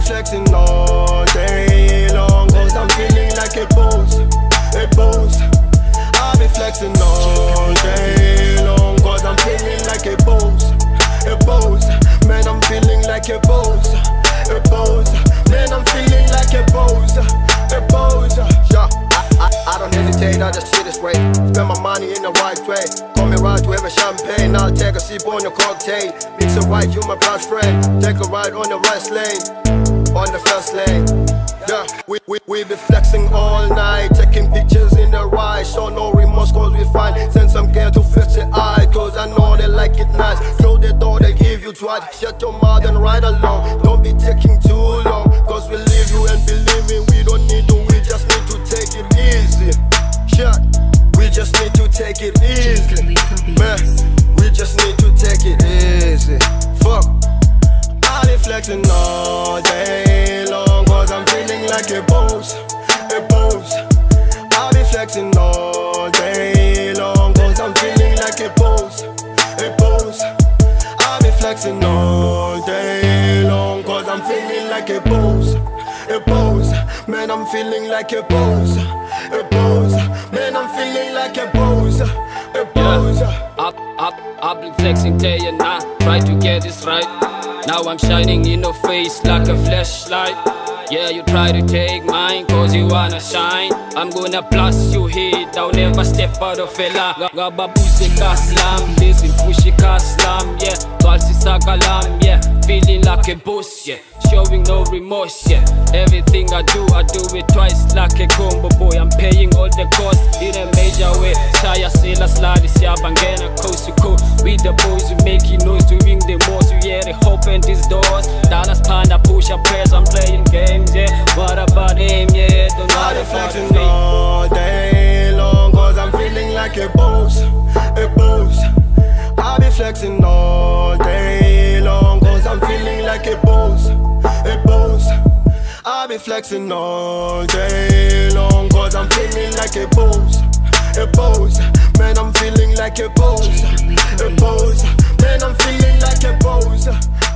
flexing all day long, cause I'm feeling like a boss, a boss. I be flexing all day long, cause I'm feeling like a boss, a boss. Man, I'm feeling like a boss, a boss. Man, I'm feeling like a boss, a boss. Yeah, I don't hesitate, I just see this way. Spend my money in the right way. Call me right to have a champagne. I'll take a sip on your cocktail. Mix it right, you my best friend. Take a ride on the right lane, on the first lane. Yeah, we be flexing all night, taking pictures in the ride. Show no remorse cause we fine. Send some gear to fix the eye, cause I know they like it nice. Close the door, they give you twice. Shut your mouth and ride along. Don't be taking too long, cause we leave you and believe me, we don't need to, we just need to take it easy. Shut, we just need to take it easy. Man, we just need to take it easy. Fuck, I be flexing all day long, cause I'm feeling like a boss, a boss. I be flexing all day long, cause I'm feeling like a boss, a boss. I be flexing all day long, cause I'm feeling like a boss, a boss. Man, I'm feeling like a boss, a boss. Man, I'm feeling like a boss, a boss. I've been flexing day and night, try to get this right. Now I'm shining in your face like a flashlight. Yeah, you try to take mine cause you wanna shine. I'm gonna blast your head, I'll never step out of a line. Gababuze kaslam, listen pushy kaslam. Yeah, Kalsi sakalam, yeah. Feeling like a boss, yeah. Showing no remorse, yeah. Everything I do it twice like a combo boy. I'm paying all the costs in a major way. Shaya sela slide, siyabangena coast to coast. With the boys, we making noise, doing the most. You hear it, open these doors. Dallas Panda, push up press, I'm playing games, yeah. What about him, yeah? Don't know the flexing all day long, cause I'm feeling like a boss, a boss. I be flexing all day long, cause I'm feeling like a boss, a boss. I be flexing all day long, cause I'm feeling like a boss, a boss. Man, I'm feeling like a boss, a boss. Man, I'm feeling like a boss.